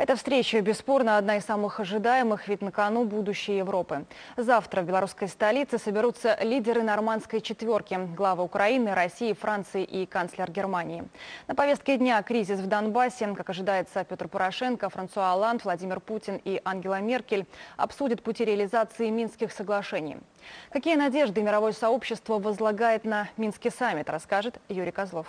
Эта встреча, бесспорно, одна из самых ожидаемых, ведь на кону будущее Европы. Завтра в белорусской столице соберутся лидеры нормандской четверки – главы Украины, России, Франции и канцлер Германии. На повестке дня кризис в Донбассе. Как ожидается, Петр Порошенко, Франсуа Олланд, Владимир Путин и Ангела Меркель обсудят пути реализации Минских соглашений. Какие надежды мировое сообщество возлагает на Минский саммит, расскажет Юрий Козлов.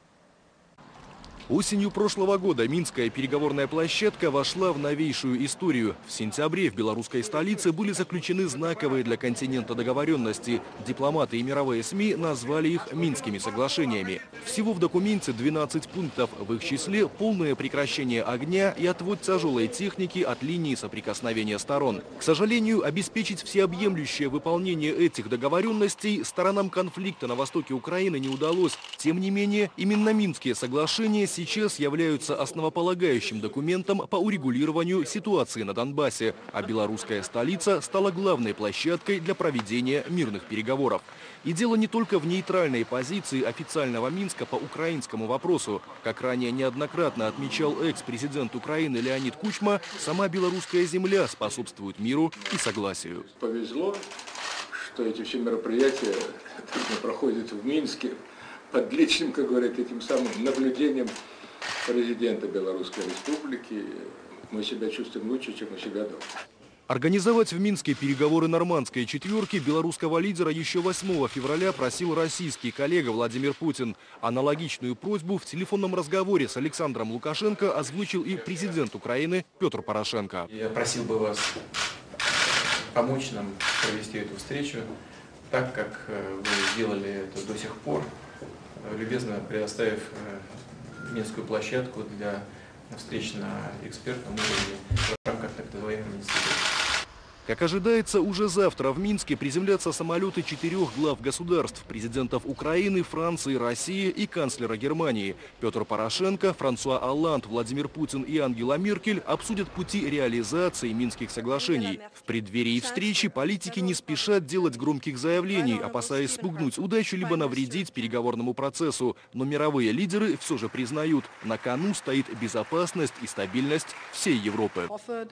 Осенью прошлого года Минская переговорная площадка вошла в новейшую историю. В сентябре в белорусской столице были заключены знаковые для континента договоренности. Дипломаты и мировые СМИ назвали их Минскими соглашениями. Всего в документе 12 пунктов, в их числе полное прекращение огня и отвод тяжелой техники от линии соприкосновения сторон. К сожалению, обеспечить всеобъемлющее выполнение этих договоренностей сторонам конфликта на востоке Украины не удалось. Тем не менее, именно Минские соглашения сейчас являются основополагающим документом по урегулированию ситуации на Донбассе, а белорусская столица стала главной площадкой для проведения мирных переговоров. И дело не только в нейтральной позиции официального Минска по украинскому вопросу. Как ранее неоднократно отмечал экс-президент Украины Леонид Кучма, сама белорусская земля способствует миру и согласию. Повезло, что эти все мероприятия проходят в Минске под личным, как говорят, этим самым наблюдением президента Белорусской Республики. Мы себя чувствуем лучше, чем у себя дома. Организовать в Минске переговоры нормандской четверки белорусского лидера еще 8 февраля просил российский коллега Владимир Путин. Аналогичную просьбу в телефонном разговоре с Александром Лукашенко озвучил и президент Украины Петр Порошенко. Я просил бы вас помочь нам провести эту встречу так, как вы сделали это до сих пор, любезно предоставив Минскую площадку для встреч на экспертном уровне в рамках так называемого института. Как ожидается, уже завтра в Минске приземлятся самолеты 4 глав государств – президентов Украины, Франции, России и канцлера Германии. Петр Порошенко, Франсуа Олланд, Владимир Путин и Ангела Меркель обсудят пути реализации Минских соглашений. В преддверии встречи политики не спешат делать громких заявлений, опасаясь спугнуть удачу либо навредить переговорному процессу. Но мировые лидеры все же признают – на кону стоит безопасность и стабильность всей Европы.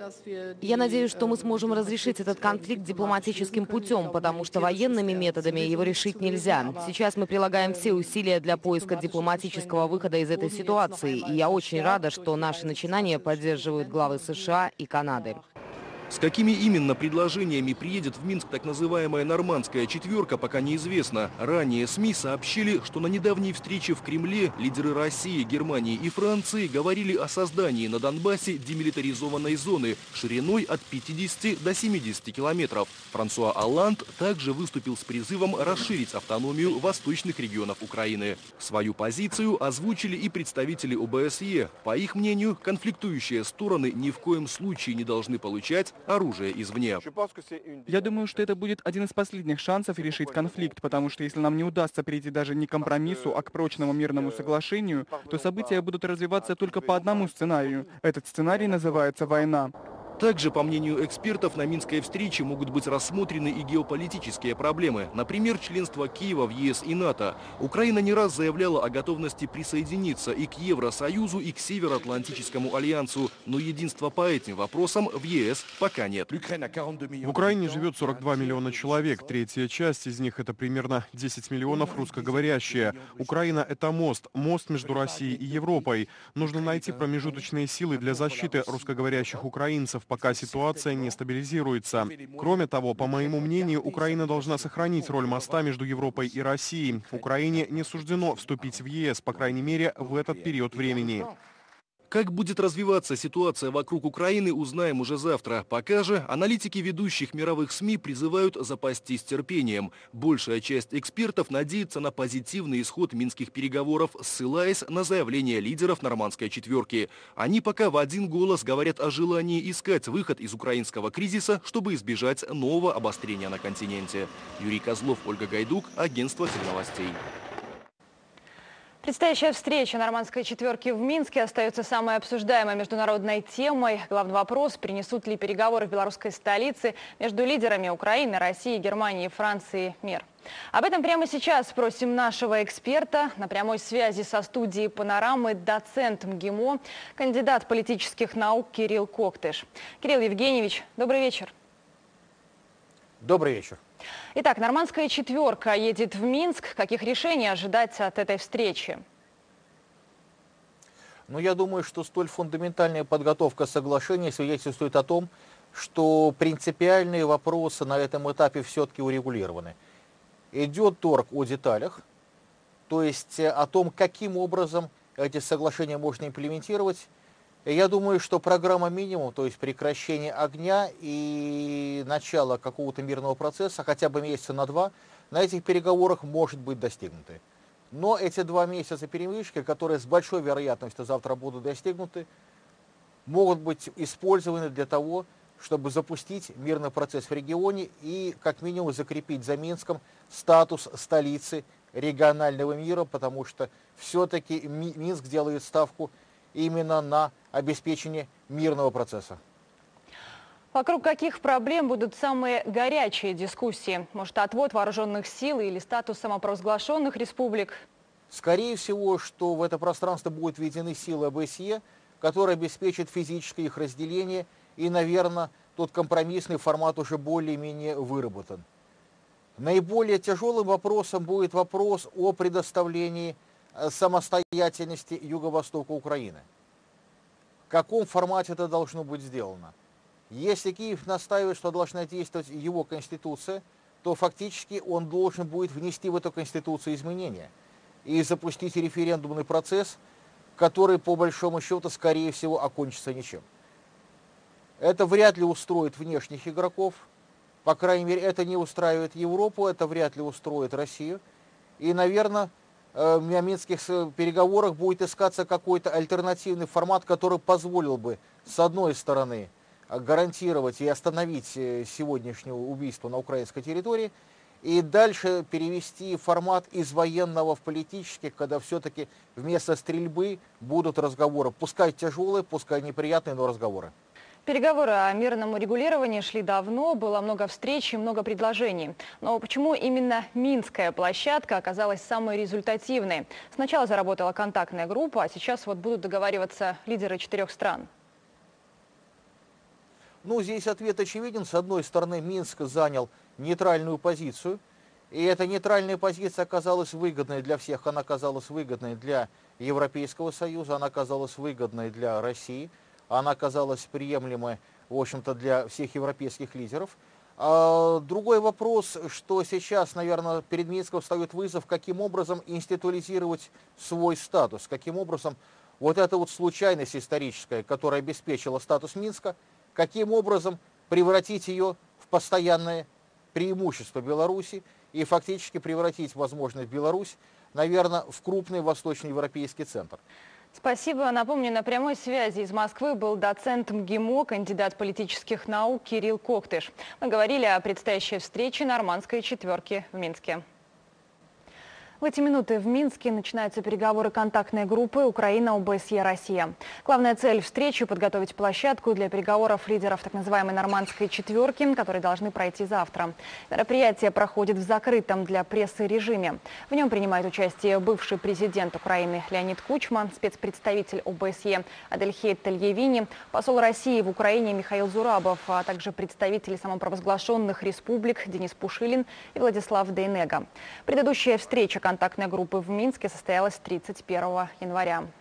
Я надеюсь, что мы сможем разрешить этот конфликт дипломатическим путем, потому что военными методами его решить нельзя. Сейчас мы прилагаем все усилия для поиска дипломатического выхода из этой ситуации, и я очень рада, что наши начинания поддерживают главы США и Канады. С какими именно предложениями приедет в Минск так называемая нормандская четверка, пока неизвестно. Ранее СМИ сообщили, что на недавней встрече в Кремле лидеры России, Германии и Франции говорили о создании на Донбассе демилитаризованной зоны шириной от 50 до 70 километров. Франсуа Олланд также выступил с призывом расширить автономию восточных регионов Украины. Свою позицию озвучили и представители ОБСЕ. По их мнению, конфликтующие стороны ни в коем случае не должны получать оружие извне. Я думаю, что это будет один из последних шансов решить конфликт, потому что если нам не удастся перейти даже не к компромиссу, а к прочному мирному соглашению, то события будут развиваться только по одному сценарию. Этот сценарий называется война. Также, по мнению экспертов, на Минской встрече могут быть рассмотрены и геополитические проблемы. Например, членство Киева в ЕС и НАТО. Украина не раз заявляла о готовности присоединиться и к Евросоюзу, и к Североатлантическому альянсу. Но единства по этим вопросам в ЕС пока нет. В Украине живет 42 миллиона человек. Третья часть из них – это примерно 10 миллионов русскоговорящие. Украина – это мост между Россией и Европой. Нужно найти промежуточные силы для защиты русскоговорящих украинцев, пока ситуация не стабилизируется. Кроме того, по моему мнению, Украина должна сохранить роль моста между Европой и Россией. Украине не суждено вступить в ЕС, по крайней мере, в этот период времени. Как будет развиваться ситуация вокруг Украины, узнаем уже завтра. Пока же аналитики ведущих мировых СМИ призывают запастись терпением. Большая часть экспертов надеется на позитивный исход минских переговоров, ссылаясь на заявления лидеров нормандской четверки. Они пока в один голос говорят о желании искать выход из украинского кризиса, чтобы избежать нового обострения на континенте. Юрий Козлов, Ольга Гайдук, агентство теленовостей. Предстоящая встреча нормандской четверки в Минске остается самой обсуждаемой международной темой. Главный вопрос – принесут ли переговоры в белорусской столице между лидерами Украины, России, Германии, Франции мир. Об этом прямо сейчас спросим нашего эксперта. На прямой связи со студией «Панорамы» доцент МГИМО, кандидат политических наук Кирилл Коктыш. Кирилл Евгеньевич, добрый вечер. Добрый вечер. Итак, нормандская четверка едет в Минск. Каких решений ожидать от этой встречи? Я думаю, что столь фундаментальная подготовка соглашения свидетельствует о том, что принципиальные вопросы на этом этапе все-таки урегулированы. Идет торг о деталях, то есть о том, каким образом эти соглашения можно имплементировать. Я думаю, что программа минимум, то есть прекращение огня и начало какого-то мирного процесса, хотя бы месяца на 2, на этих переговорах может быть достигнуты. Но эти 2 месяца перемычки, которые с большой вероятностью завтра будут достигнуты, могут быть использованы для того, чтобы запустить мирный процесс в регионе и как минимум закрепить за Минском статус столицы регионального мира, потому что все-таки Минск делает ставку именно на обеспечение мирного процесса. Вокруг каких проблем будут самые горячие дискуссии? Может, отвод вооруженных сил или статус самопровозглашенных республик? Скорее всего, что в это пространство будут введены силы ОБСЕ, которые обеспечат физическое их разделение, и, наверное, тот компромиссный формат уже более-менее выработан. Наиболее тяжелым вопросом будет вопрос о предоставлении самостоятельности юго-востока Украины. В каком формате это должно быть сделано? Если Киев настаивает, что должна действовать его конституция, то фактически он должен будет внести в эту конституцию изменения и запустить референдумный процесс, который, по большому счету, скорее всего, окончится ничем. Это вряд ли устроит внешних игроков, по крайней мере, это не устраивает Европу, это вряд ли устроит Россию. И, наверное, на минских переговорах будет искаться какой-то альтернативный формат, который позволил бы, с одной стороны, гарантировать и остановить сегодняшнее убийство на украинской территории, и дальше перевести формат из военного в политический, когда все-таки вместо стрельбы будут разговоры, пускай тяжелые, пускай неприятные, но разговоры. Переговоры о мирном урегулировании шли давно, было много встреч и много предложений. Но почему именно Минская площадка оказалась самой результативной? Сначала заработала контактная группа, а сейчас будут договариваться лидеры 4 стран. Здесь ответ очевиден. С одной стороны, Минск занял нейтральную позицию, и эта нейтральная позиция оказалась выгодной для всех. Она оказалась выгодной для Европейского Союза, она оказалась выгодной для России. Она оказалась приемлемой, в общем-то, для всех европейских лидеров. Другой вопрос, что сейчас, наверное, перед Минском встает вызов, каким образом институализировать свой статус, каким образом эта случайность историческая, которая обеспечила статус Минска, каким образом превратить ее в постоянное преимущество Беларуси и фактически превратить возможность Беларусь, наверное, в крупный восточноевропейский центр. Спасибо. Напомню, на прямой связи из Москвы был доцент МГИМО, кандидат политических наук Кирилл Коктыш. Мы говорили о предстоящей встрече нормандской четверки в Минске. В эти минуты в Минске начинаются переговоры контактной группы «Украина, ОБСЕ, Россия». Главная цель встречи – подготовить площадку для переговоров лидеров так называемой нормандской четверки, которые должны пройти завтра. Мероприятие проходит в закрытом для прессы режиме. В нем принимает участие бывший президент Украины Леонид Кучма, спецпредставитель ОБСЕ Адельхейт Тальевини, посол России в Украине Михаил Зурабов, а также представители самопровозглашенных республик Денис Пушилин и Владислав Дейнега. Предыдущая встреча контактной группы в Минске состоялась 31 января.